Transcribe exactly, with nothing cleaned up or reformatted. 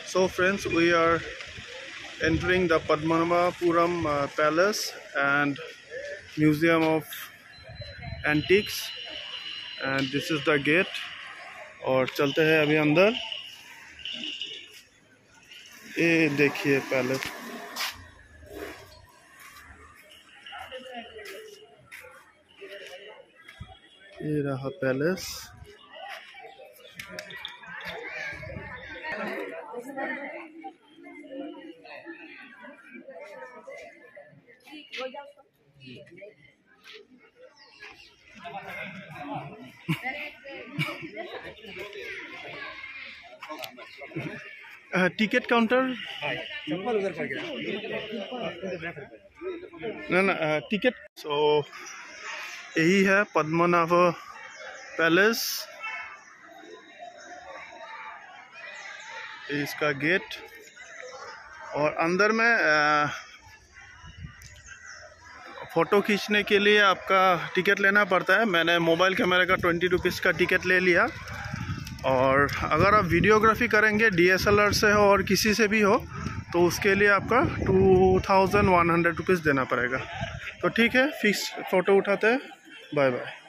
So friends, we are entering the Padmanabhapuram uh, Palace and Museum of Antiques, and this is the gate. और चलते हैं अभी अंदर। ये देखिए पैलेस, ये रहा पैलेस। टिकट काउंटर ना ना टिकट। सो यही है पद्मनाभ पैलेस, इसका गेट। और अंदर में आ, फ़ोटो खींचने के लिए आपका टिकट लेना पड़ता है। मैंने मोबाइल कैमरे का ट्वेंटी रुपीज़ का टिकट ले लिया। और अगर आप वीडियोग्राफी करेंगे डी एस एल आर से हो और किसी से भी हो तो उसके लिए आपका two thousand one hundred rupees देना पड़ेगा। तो ठीक है, फिक्स फ़ोटो उठाते हैं। Bye bye.